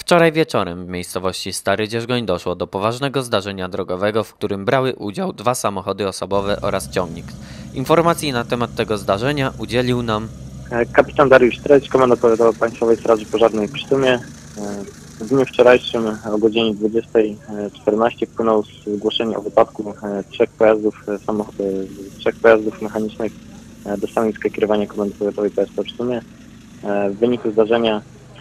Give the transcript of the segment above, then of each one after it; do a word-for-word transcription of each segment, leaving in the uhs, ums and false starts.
Wczoraj wieczorem w miejscowości Stary Dzierżgoń doszło do poważnego zdarzenia drogowego, w którym brały udział dwa samochody osobowe oraz ciągnik. Informacji na temat tego zdarzenia udzielił nam Kapitan Dariusz Streć, komendant powiatowy Państwowej Straży Pożarnej w Pszczymie. W dniu wczorajszym o godzinie dwudziestej czternaście wpłynęło zgłoszenie o wypadku trzech pojazdów, trzech pojazdów mechanicznych do stanowiska kierowania Komendy Powiatowej P S P w Pszczymie. W wyniku zdarzenia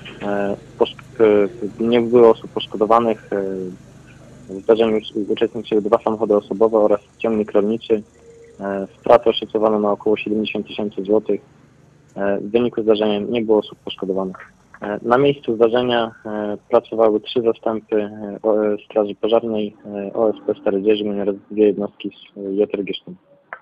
nie było osób poszkodowanych. W zdarzeniu uczestniczyły dwa samochody osobowe oraz ciągnik rolniczy. Straty oszacowano na około siedemdziesiąt tysięcy złotych. W wyniku zdarzenia nie było osób poszkodowanych. Na miejscu zdarzenia pracowały trzy zastępy Straży Pożarnej, O S P Stary Dzierżgoń oraz dwie jednostki z J R G Sztum.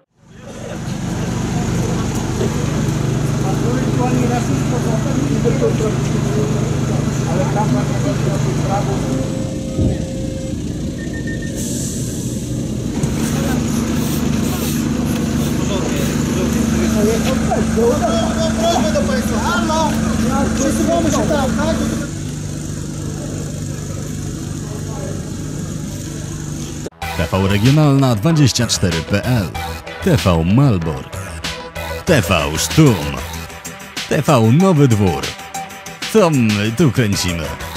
Proszę do Państwa, halo! Przesuwamy się tam, tak? T V Regionalna dwadzieścia cztery kropka p l, T V Malbork, T V Sztum, T V Nowy Dwór. Co my tu kręcimy?